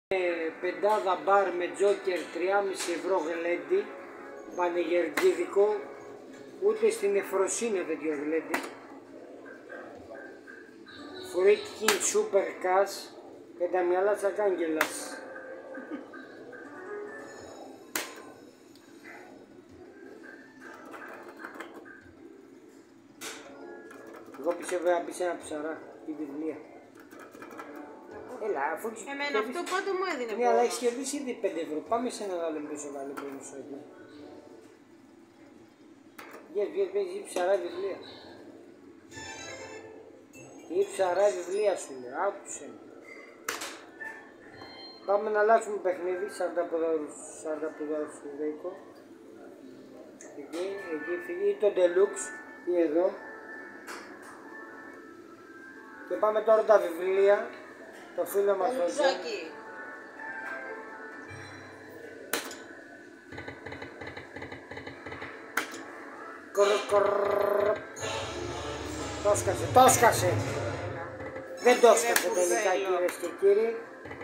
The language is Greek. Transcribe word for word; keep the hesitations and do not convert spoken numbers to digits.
Πεντάδα μπαρ με τζόκερ τρία κόμμα πέντε ευρώ γλέντι, πανεγερτζίδικο, ούτε στην Εφροσύνη τέτοιο γλέντι. Φρίτκιν Σούπερ Κας, πενταμυαλά τσακάγγελας. Εγώ πιστεύω να πεις ένα ψαρά, τη βιβλία. Έλα, αφού έχεις Εμένα κερδίσει... αυτό πότε μου έδινε. Ναι, αλλά έχεις κερδίσει ήδη πέντε ευρώ. Πάμε σε έναν άλλο πίσω καλό πίσω εκεί. Βγες, βγες, βγες, ή ψαρά βιβλία. Ή ψαρά βιβλία σου λέει, άκουσε με. Πάμε να αλλάξουμε παιχνίδι, σαράντα ποδάρους στο δέικο. Εκεί, εκεί φύγει, ή το Deluxe, ή εδώ. Και πάμε τώρα τα βιβλία. Το φίλο μας το Ζάκη. Το σκάσε, το σκάσε. Δεν το σκάσε τελικά κυρίες και κύριοι.